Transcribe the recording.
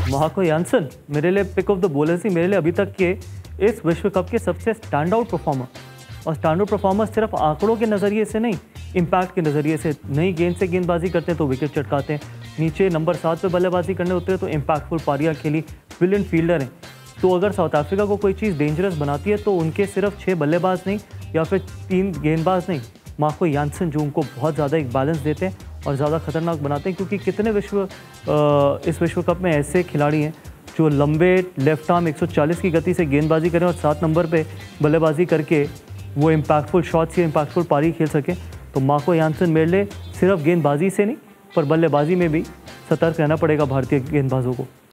Marco Jansen मेरे लिए pick of the bowlers ही मेरे लिए अभी तक के इस विश्व कप के सबसे स्टैंड आउट परफॉर्मर। और स्टैंड आउट परफॉर्मर सिर्फ आंकड़ों के नज़रिए से नहीं, इम्पैक्ट के नज़रिए से। नई गेंद से गेंदबाजी करते हैं तो विकेट चटकाते हैं, नीचे नंबर 7 पे बल्लेबाजी करने उतरे तो इम्पैक्टफुल पारियां खेली, ब्रिलियंट फील्डर हैं। तो अगर साउथ अफ्रीका को कोई चीज़ डेंजरस बनाती है तो उनके सिर्फ 6 बल्लेबाज नहीं या फिर 3 गेंदबाज नहीं, मार्को यानसन जो उनको बहुत ज़्यादा एक बैलेंस देते हैं और ज़्यादा खतरनाक बनाते हैं। क्योंकि कितने इस विश्व कप में ऐसे खिलाड़ी हैं जो लंबे लेफ्ट आर्म 140 की गति से गेंदबाजी करें और 7 नंबर पे बल्लेबाजी करके वो इम्पैक्टफुल शॉट्स या इम्पैक्टफुल पारी खेल सकें। तो मार्को यानसन मेरे लिए सिर्फ गेंदबाजी से नहीं पर बल्लेबाजी में भी सतर्क रहना पड़ेगा भारतीय गेंदबाजों को।